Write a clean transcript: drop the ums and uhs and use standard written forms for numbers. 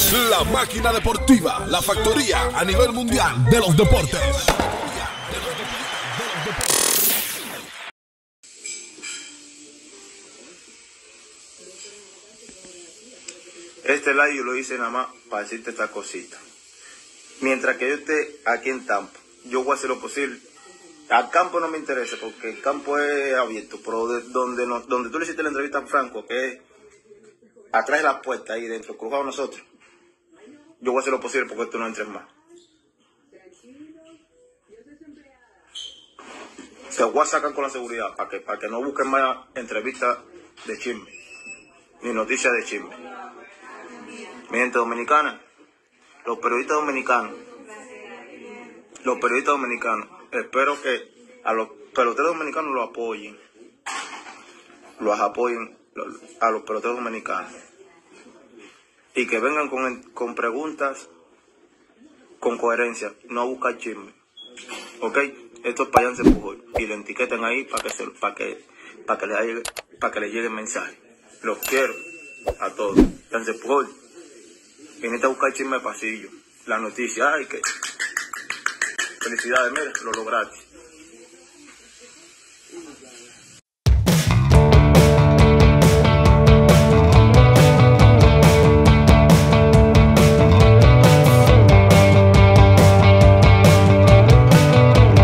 La máquina deportiva, la factoría a nivel mundial de los deportes. Este live yo lo hice nada más para decirte esta cosita. Mientras que yo esté aquí en Tampa, yo voy a hacer lo posible. Al campo no me interesa porque el campo es abierto, pero donde tú le hiciste la entrevista a Franco, que es atrás de la puerta, ahí dentro, crujado nosotros, yo voy a hacer lo posible porque tú no entres más. Te voy a sacar con la seguridad para que no busquen más entrevistas de chisme, ni noticias de chisme. Mi gente dominicana, los periodistas dominicanos, espero que a los peloteros dominicanos los apoyen a los peloteros dominicanos y que vengan con preguntas con coherencia, no a buscar chisme, ¿ok? Esto es para Yance Pujol y lo etiqueten ahí para que les llegue el mensaje. Los quiero a todos. Yance Pujol, viniste a buscar chisme de pasillo, la noticia, ay que felicidades, mira, lo lograste.